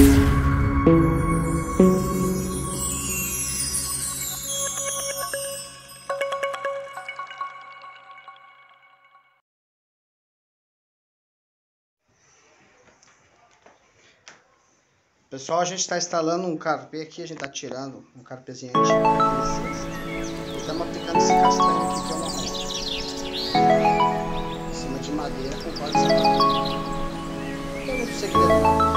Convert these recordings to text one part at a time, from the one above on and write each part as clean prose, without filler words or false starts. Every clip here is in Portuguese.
Pessoal, a gente está instalando um carpe aqui, a gente está tirando um carpezinho antigo e estamos aplicando esse castanho aqui que é uma rolo em cima de madeira com vários separados. Não tem muito segredo não.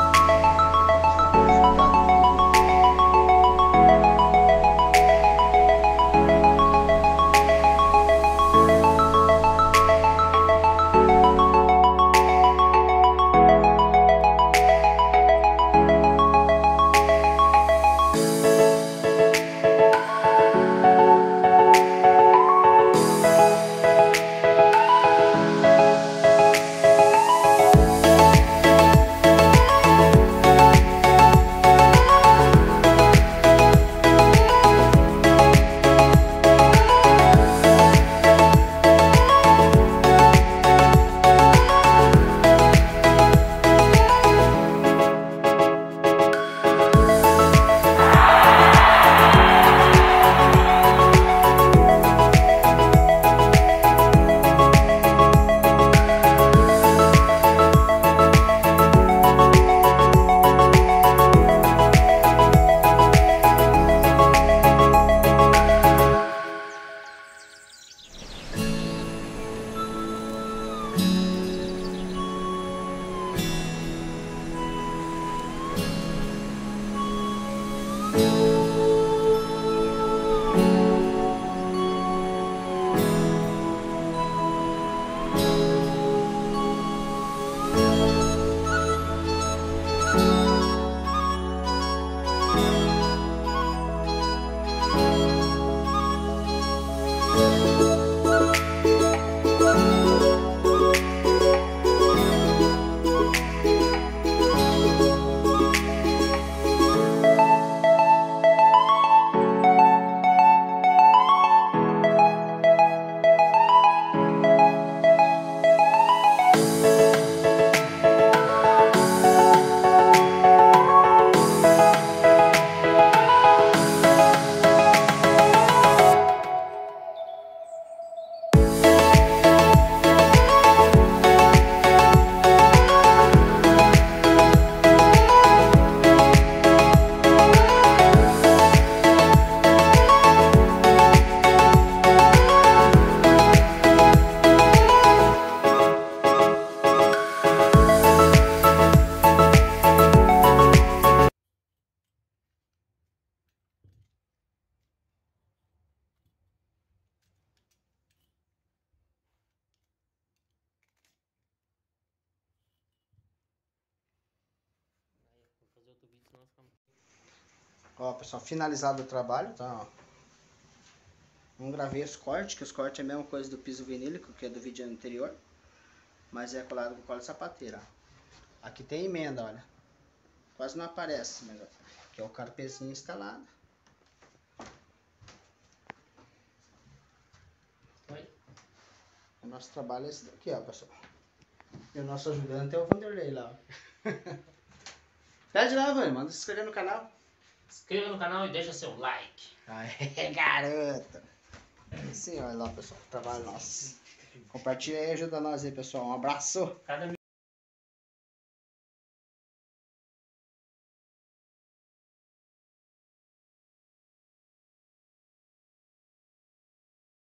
Fazer outro vídeo, senão fica... Ó, pessoal, finalizado o trabalho, tá? Ó. Não gravei os cortes, que os cortes é a mesma coisa do piso vinílico, que é do vídeo anterior, mas é colado com cola sapateira. Aqui tem emenda, olha. Quase não aparece, mas aqui é o carpezinho instalado. Oi? O nosso trabalho é esse daqui, ó, pessoal. E o nosso ajudante é o Vanderlei lá, ó. Pede lá, velho, manda se inscrever no canal. Se inscreva no canal e deixa seu like. Aê, garota! Sim, olha lá, pessoal, o trabalho nosso. Compartilha aí e ajuda nós aí, pessoal. Um abraço! Cada